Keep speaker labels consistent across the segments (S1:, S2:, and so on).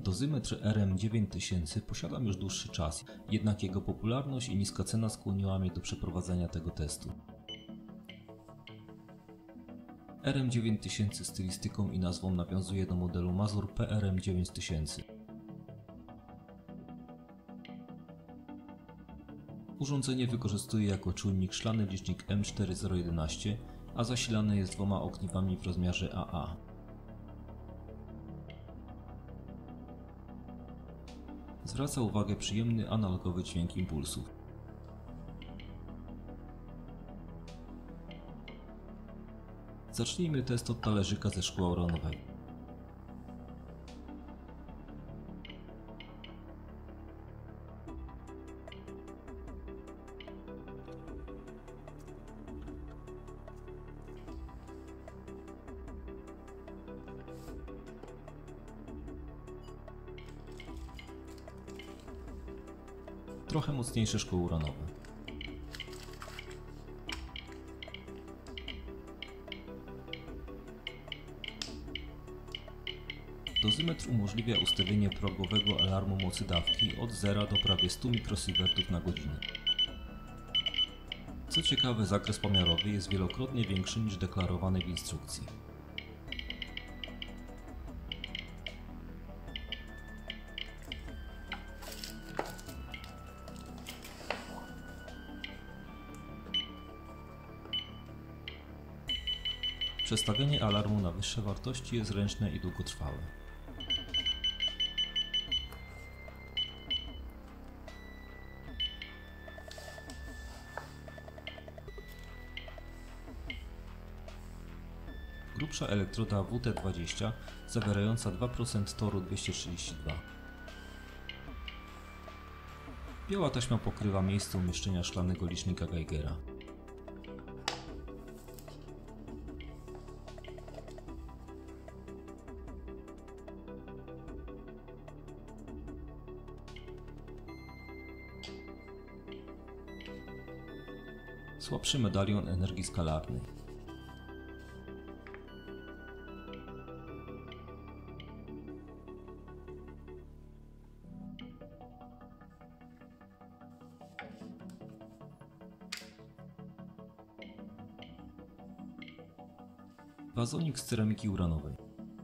S1: Dozymetr RM9000 posiadam już dłuższy czas, jednak jego popularność i niska cena skłoniła mnie do przeprowadzenia tego testu. RM9000 stylistyką i nazwą nawiązuje do modelu Mazur PRM9000. Urządzenie wykorzystuje jako czujnik szklany licznik M4011, a zasilane jest dwoma ogniwami w rozmiarze AA. Zwraca uwagę przyjemny analogowy dźwięk impulsów. Zacznijmy test od talerzyka ze szkła uranowego. Trochę mocniejsze szkło uranowe. Dozymetr umożliwia ustawienie progowego alarmu mocy dawki od 0 do prawie 100 mikrosievertów na godzinę. Co ciekawe, zakres pomiarowy jest wielokrotnie większy niż deklarowany w instrukcji. Przestawienie alarmu na wyższe wartości jest ręczne i długotrwałe. Grubsza elektroda WT20 zawierająca 2% toru 232. Biała taśma pokrywa miejsce umieszczenia szklanego licznika Geigera. Słabszy medalion energii skalarnej. Wazonik z ceramiki uranowej.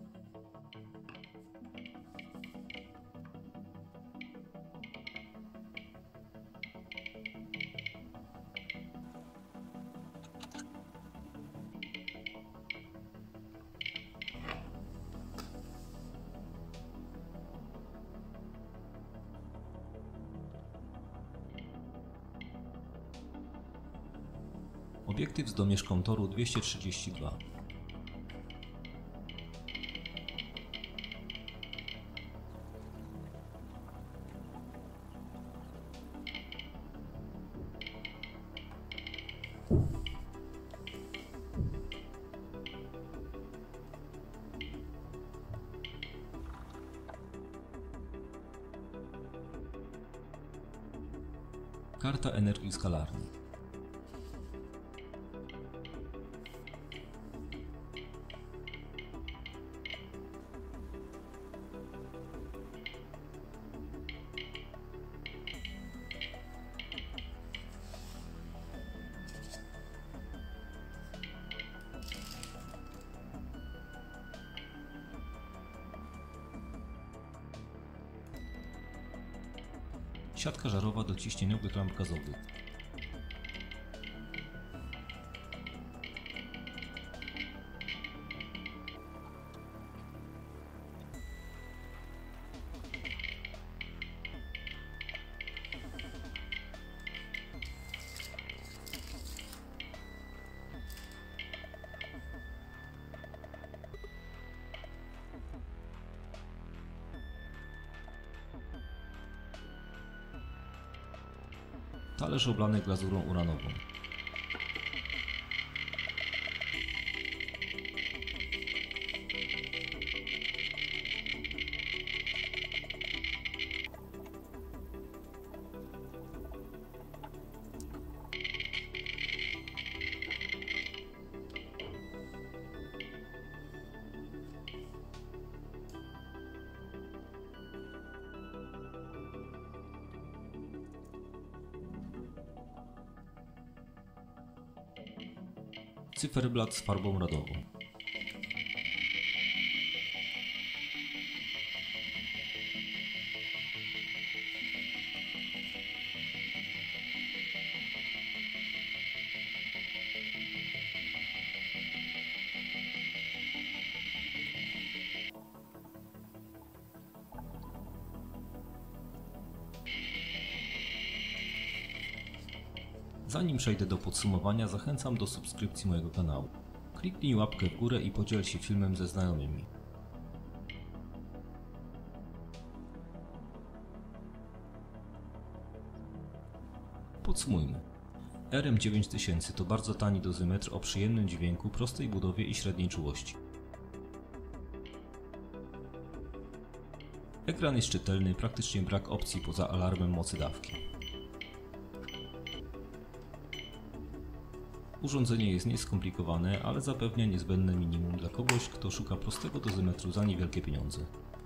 S1: Obiektyw z domieszką toru 232. Karta energii skalarnej. Siatka żarowa do ciśnieniowych lamp gazowych. Talerz oblany glazurą uranową. cyferblat z farbą radową. Zanim przejdę do podsumowania, zachęcam do subskrypcji mojego kanału. Kliknij łapkę w górę i podziel się filmem ze znajomymi. Podsumujmy. RM9000 to bardzo tani dozymetr o przyjemnym dźwięku, prostej budowie i średniej czułości. Ekran jest czytelny, praktycznie brak opcji poza alarmem mocy dawki. Urządzenie jest nieskomplikowane, ale zapewnia niezbędne minimum dla kogoś, kto szuka prostego dozymetru za niewielkie pieniądze.